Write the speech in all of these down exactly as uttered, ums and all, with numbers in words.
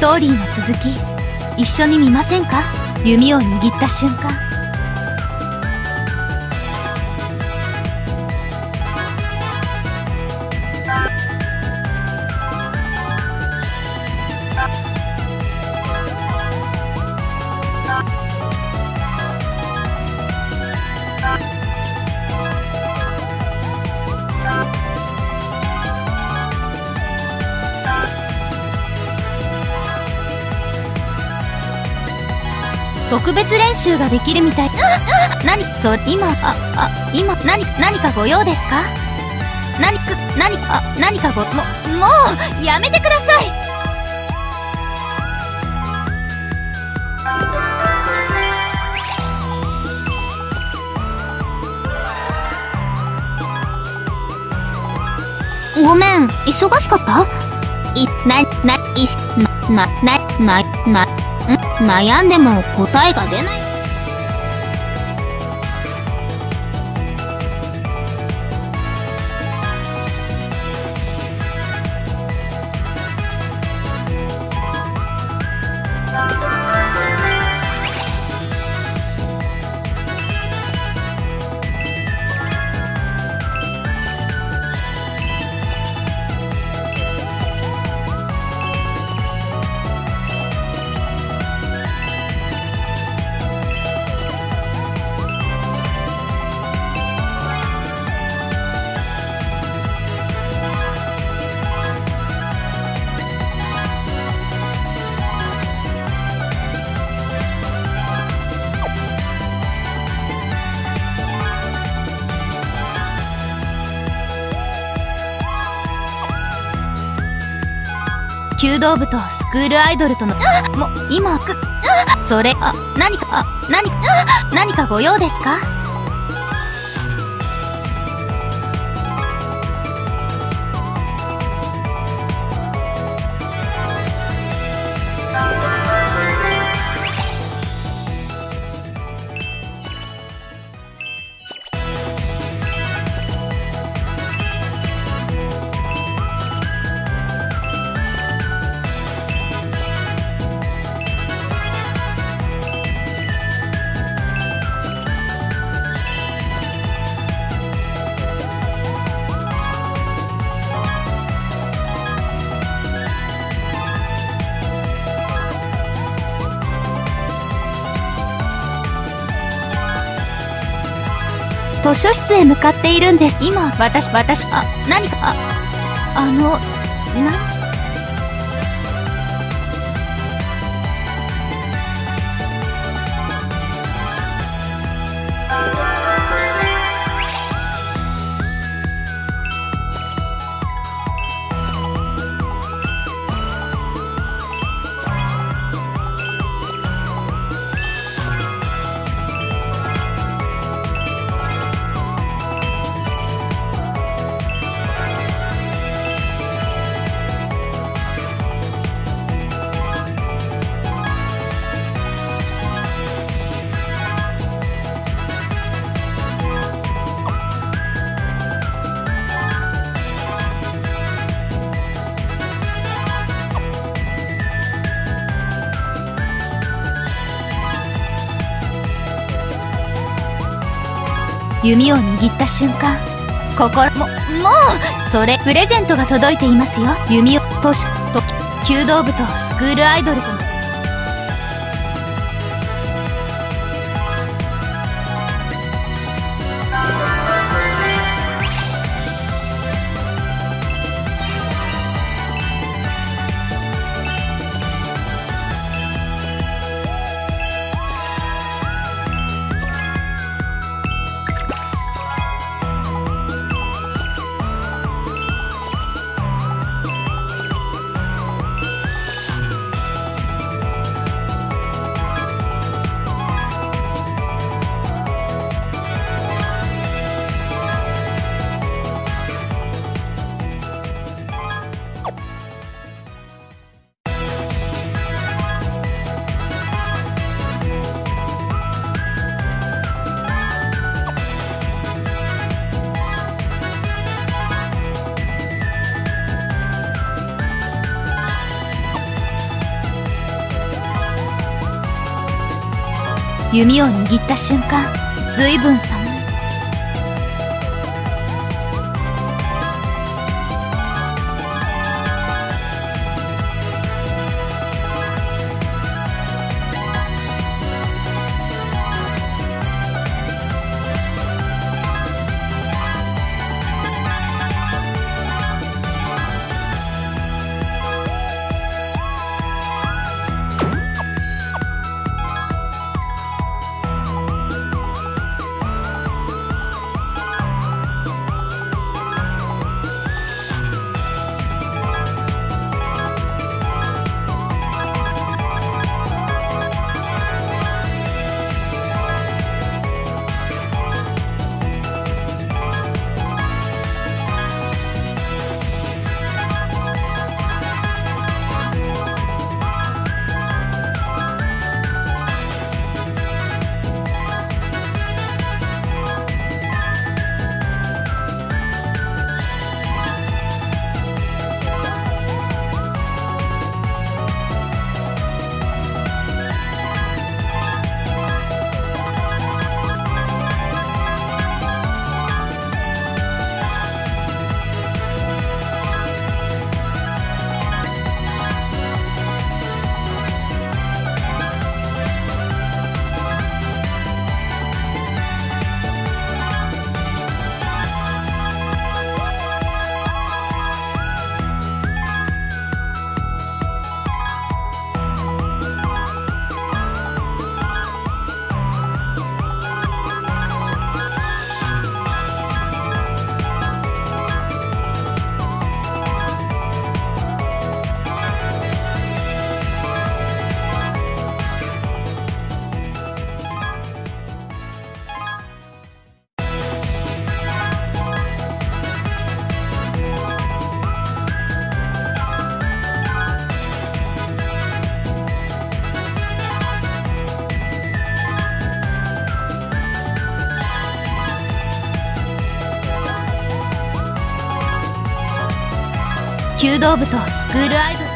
トーリーの続き一緒に見ませんか？弓を握った瞬間、特別練習ができるみたい。何それ今ああ今何何かご用ですか？何く何あ何かごももうやめてください。 ごめん、忙しかった？いなないしなななななん悩んでも答えが出ない。 弓道部とスクールアイドルとのも今くそれあ何かあ何か何かご用ですか？図書室へ向かっているんです。今私私あ何かああのな弓を握った瞬間、心ももうそれプレゼントが届いていますよ。弓をとしと弓道部とスクールアイドルとの弓を握った瞬間、ずいぶん寒い。弓道部とスクールアイドル。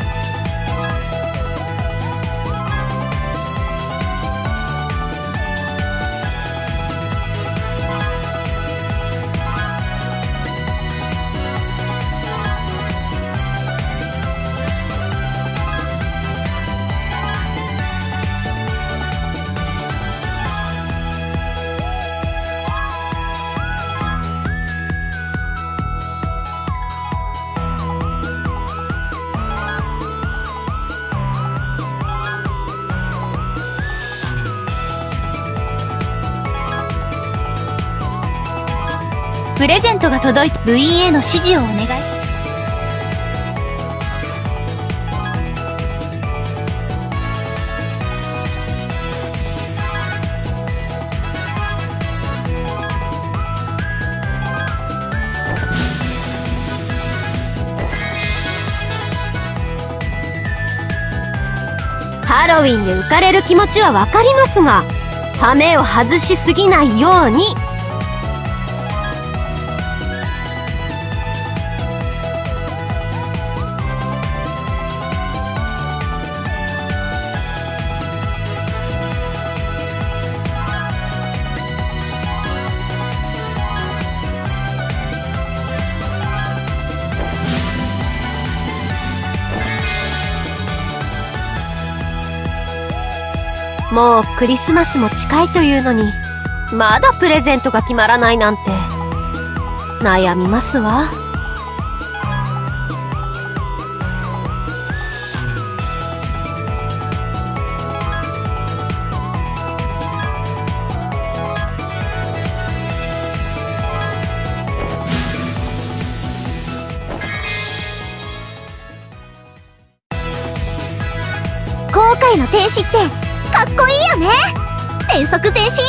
プレゼントが届いた。部員への指示をお願いします。 ハロウィンで浮かれる気持ちはわかりますが、羽目を外しすぎないように。もうクリスマスも近いというのに、まだプレゼントが決まらないなんて、悩みますわ。 後悔の天使ってかっこいいよね。転速前進、よそ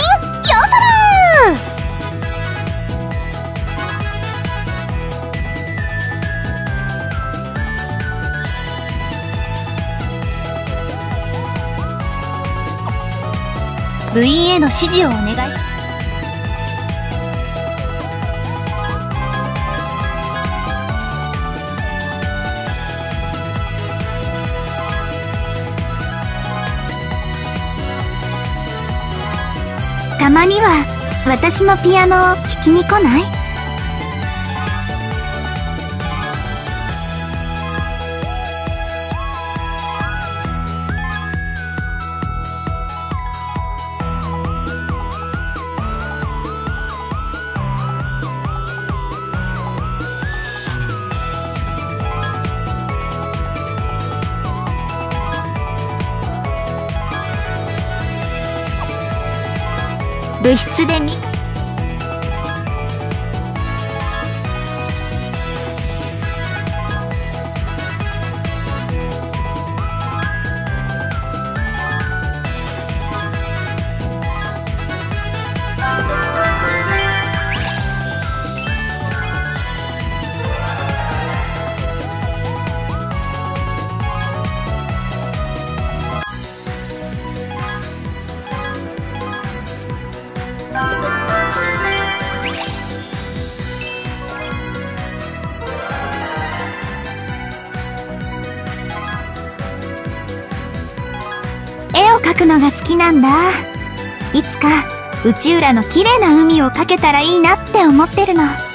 部員への指示をお願いします。 たまには私のピアノを弾きに来ない？部室でみ絵を描くのが好きなんだ。いつか内浦の綺麗な海を描けたらいいなって思ってるの。